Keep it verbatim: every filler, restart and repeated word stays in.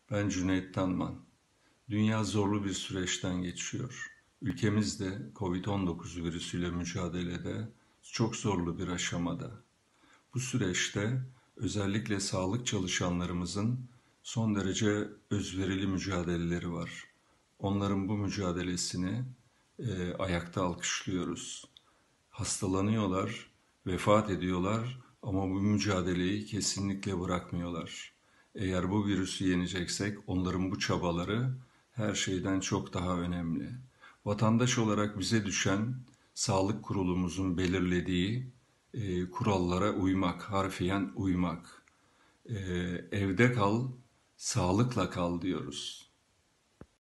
Ben Cüneyt Tanman. Dünya zorlu bir süreçten geçiyor. Ülkemiz de kovid on dokuz virüsüyle mücadelede çok zorlu bir aşamada. Bu süreçte özellikle sağlık çalışanlarımızın son derece özverili mücadeleleri var. Onların bu mücadelesini e, ayakta alkışlıyoruz. Hastalanıyorlar, vefat ediyorlar ama bu mücadeleyi kesinlikle bırakmıyorlar. Eğer bu virüsü yeneceksek onların bu çabaları her şeyden çok daha önemli. Vatandaş olarak bize düşen sağlık kurulumuzun belirlediği e, kurallara uymak, harfiyen uymak. E, evde kal, sağlıkla kal diyoruz.